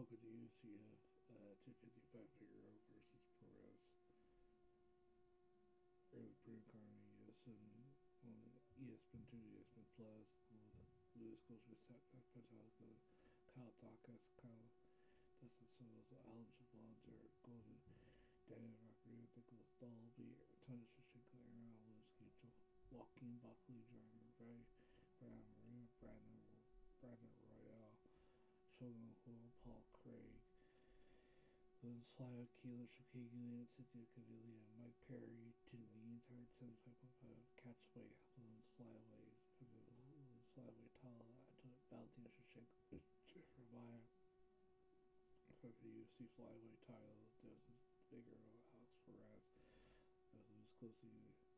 Look at the UCF 255 Figueroa versus Perez. Early pre-incarnate, yes, and on ESPN2, ESPN Plus, Luis Coach Patalica, Kyle Dawkins, Kyle Dustin Silva, Alan Javon, Derek Golden, Daniel Rodriguez, Nicholas Dolby, Tony Shashenko, Aaron Olinsky, Joaquin Buckley, Jordan Ray, Brian Maria, Brandon Royale, Shogun Hall, Paul Craig, Lynn Slyer, Keelan Shokagian, Cynthia Cavilla, Mike Perry, Tim Means, 175.5, Catchway, Lynn Slyway, Lynn Slyway, Tyler, Valentina Shashenko, Jeffrey Maya, for the UFC Flyweight title, Desmond Figueroa, Alex Perez, Luis Closey,